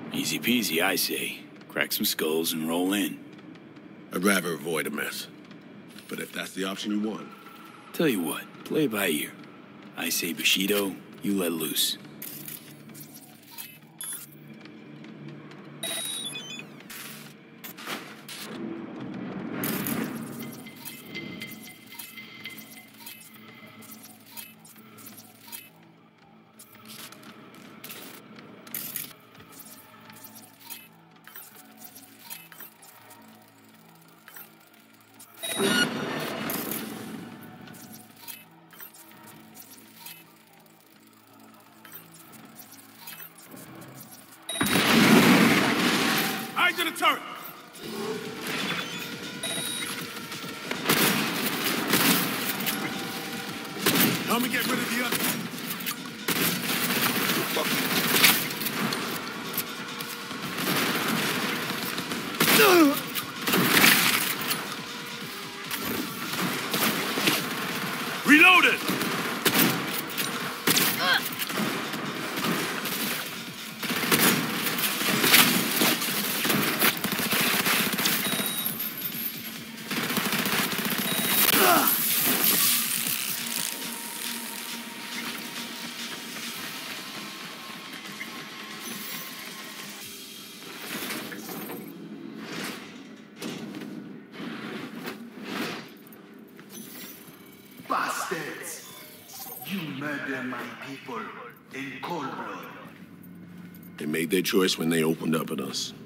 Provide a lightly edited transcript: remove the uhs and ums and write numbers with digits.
Easy peasy, I say. Crack some skulls and roll in. I'd rather avoid a mess. But if that's the option you want... Tell you what, play it by ear. I say Bushido, you let loose. Eyes to the turret! Help me get rid of the other. Reloaded! Bastards! You murder my people in cold blood. They made their choice when they opened up at us.